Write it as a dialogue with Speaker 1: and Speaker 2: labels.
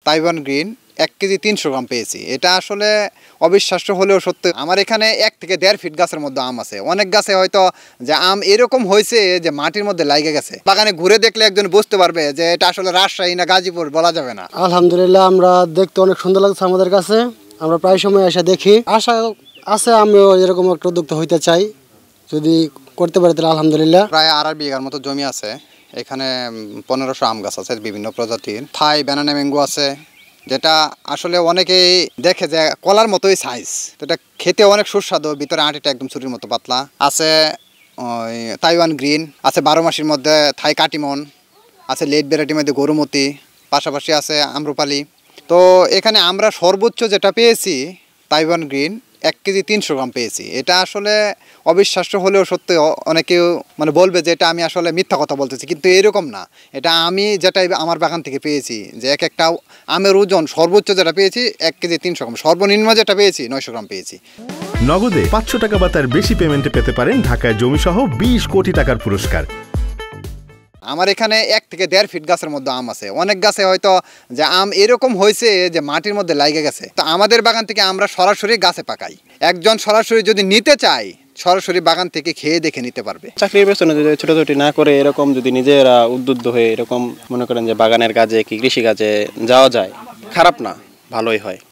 Speaker 1: Taiwan green 1 KG 300 গ্রাম পেয়েছি। এটা আসলে অবিশ্বাস্য হলেও সত্য। আমার এখানে 1 থেকে 1.5 ফিট গাছের মধ্যে আম আছে। অনেক গাছে হয়তো যে আম এরকম হয়েছে যে মাটির মধ্যে লাইগে গেছে। বাগানে ঘুরে দেখলে একজন বুঝতে পারবে যে এটা আসলে রাজশাহী না গাজীপুর বলা যাবে না।
Speaker 2: আলহামদুলিল্লাহ, আমরা দেখতে অনেক সুন্দর লাগছে আমাদের কাছে। আমরা প্রায় সময় এসে দেখি। আশা আছে আমিও এরকম একটা উদ্যোক্তা হইতে চাই, যদি করতে পারি তাহলে আলহামদুলিল্লাহ।
Speaker 1: প্রায় 2.5 বিঘার মতো জমি আছে। এখানে 1500 আম গাছ আছে বিভিন্ন প্রজাতির। থাই ব্যানানা ম্যাঙ্গো আছে, যেটা আসলে অনেকেই দেখে যে কলার মতোই সাইজ। তো এটা খেতে অনেক সুস্বাদু, ভিতরে আঁটিটা একদম ছুরির মতো পাতলা আছে। ওই তাইওয়ান গ্রিন আছে, 12 মাসের মধ্যে থাই কাটিমন আছে, লেট ভ্যারাইটির মধ্যে গরুমতি, পাশাপাশি আছে আম্রপালি। তো এখানে আমরা সর্বোচ্চ যেটা পেয়েছি তাইওয়ান গ্রিন 1 কেজি 300 গ্রাম পেয়েছি। এটা আসলে অবিশ্বাস্য হলেও সত্যি। অনেকেও মানে বলবে যে এটা আমি আসলে মিথ্যা কথা বলতেছি, কিন্তু এরকম না। এটা আমি যেটা আমার বাগান থেকে পেয়েছি, যে এক একটা আমের ওজন সর্বোচ্চ যেটা পেয়েছি 1 কেজি 300 গ্রাম, সর্বনিম্ন যেটা পেয়েছি 900 গ্রাম পেয়েছি।
Speaker 3: নগদে 500 টাকা বা তার বেশি পেমেন্টে পেতে পারেন ঢাকায় জমিসহ 20 কোটি টাকার পুরস্কার।
Speaker 1: আমার এখানে 1 থেকে 1.5 ফিট গাছের মধ্যে আম আছে। অনেক গাছে হয়তো যে আম এরকম হয়েছে যে মাটির মধ্যে লাইগে গেছে। তো আমাদের বাগান থেকে আমরা সরাসরি গাছে পাকাই। একজন সরাসরি যদি নিতে চায়, সরাসরি বাগান থেকে খেয়ে দেখে নিতে পারবে।
Speaker 4: চাকরির পেছনে যদি ছোটাছুটি না করে এরকম যদি নিজেরা উদ্বুদ্ধ হয়ে এরকম মনে করেন যে বাগানের কাজে কি কৃষি কাজে যাওয়া যায়, খারাপ না, ভালোই হয়।